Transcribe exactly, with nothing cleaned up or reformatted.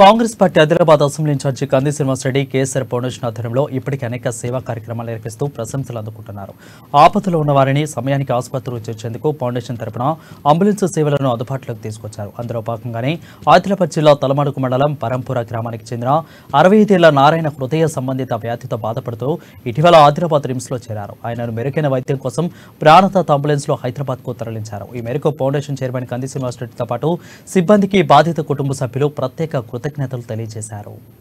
Congress party Adilabad assembly incharge Kandi Srinivasa Reddy KCR foundation ఆధ్వర్యంలో ఇప్పటికే అనేక సేవా కార్యక్రమాలు నిర్వహిస్తూ ప్రశంసలు అందుకుంటున్నారు. ఆపదలో ఉన్న వారిని సమయానికి ఆసుపత్రికి చేర్చేందుకు ఫౌండేషన్ తరపున అంబులెన్స్ సేవలను అందుబాటులోకి తీసుకొచ్చారు. అందులో భాగంగానే ఆదిలాబాద్ జిల్లా తలమడుగు మండలం పరంపుర గ్రామానికి చెందిన అరవై ఐదేళ్ల నారాయణ హృదయ సంబంధిత వ్యాధితో బాధపడుతూ ఇటీవల ఆదిలాబాద్ రిమ్స్ లో చేరారు. ఆయనను మెరుగైన వైద్యం కోసం ప్రాణదాత అంబులెన్స్ లో హైదరాబాద్ కు తరలించారు. ఈ మేరకు ఫౌండేషన్ చైర్మన్ కంది శ్రీనివాసరెడ్డితో పాటు సిబ్బందికి బాధిత కుటుంబ సభ్యులు ప్రత్యేక కృతజ్ఞతలు తెలియజేశారు.